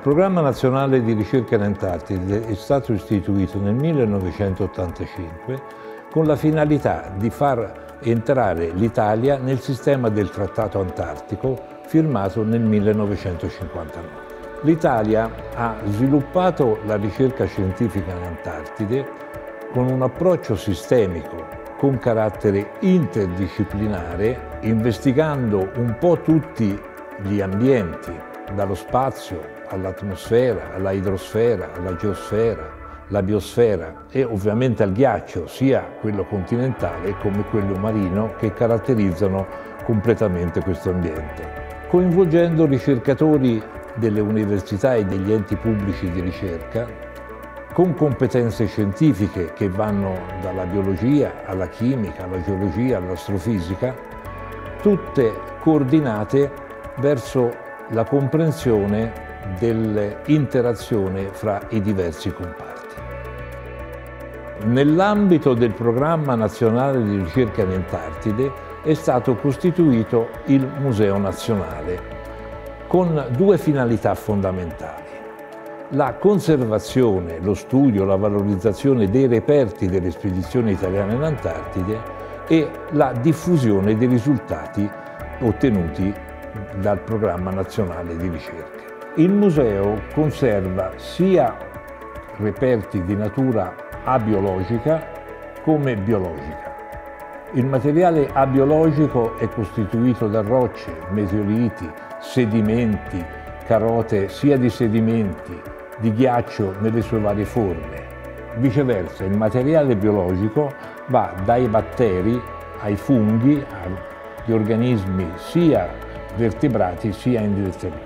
Programma Nazionale di Ricerca in Antartide è stato istituito nel 1985 con la finalità di far entrare l'Italia nel sistema del Trattato Antartico firmato nel 1959. L'Italia ha sviluppato la ricerca scientifica in Antartide con un approccio sistemico con carattere interdisciplinare, investigando un po' tutti gli ambienti, dallo spazio all'atmosfera, alla idrosfera, alla geosfera, la biosfera e ovviamente al ghiaccio, sia quello continentale come quello marino, che caratterizzano completamente questo ambiente. Coinvolgendo ricercatori delle università e degli enti pubblici di ricerca, con competenze scientifiche che vanno dalla biologia alla chimica, alla geologia, all'astrofisica, tutte coordinate verso la comprensione dell'interazione fra i diversi comparti. Nell'ambito del Programma Nazionale di Ricerca in Antartide è stato costituito il Museo Nazionale con due finalità fondamentali: la conservazione, lo studio, la valorizzazione dei reperti delle spedizioni italiane in Antartide e la diffusione dei risultati ottenuti dal Programma Nazionale di Ricerca. Il museo conserva sia reperti di natura abiologica come biologica. Il materiale abiologico è costituito da rocce, meteoriti, sedimenti, carote sia di sedimenti, di ghiaccio nelle sue varie forme. Viceversa, il materiale biologico va dai batteri ai funghi, agli organismi sia vertebrati sia invertebrati.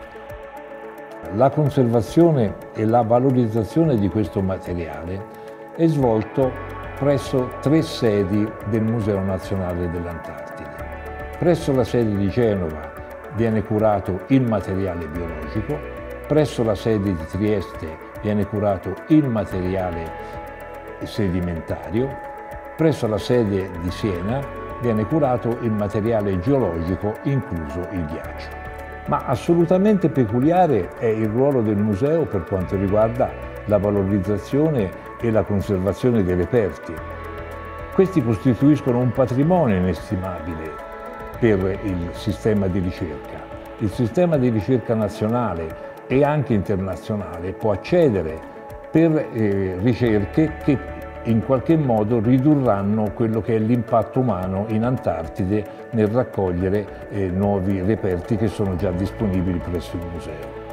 La conservazione e la valorizzazione di questo materiale è svolto presso 3 sedi del Museo Nazionale dell'Antartide. Presso la sede di Genova viene curato il materiale biologico, presso la sede di Trieste viene curato il materiale sedimentario, presso la sede di Siena viene curato il materiale geologico, incluso il ghiaccio. Ma assolutamente peculiare è il ruolo del museo per quanto riguarda la valorizzazione e la conservazione dei reperti. Questi costituiscono un patrimonio inestimabile per il sistema di ricerca. Il sistema di ricerca nazionale e anche internazionale può accedere per ricerche che in qualche modo ridurranno quello che è l'impatto umano in Antartide nel raccogliere nuovi reperti che sono già disponibili presso il museo.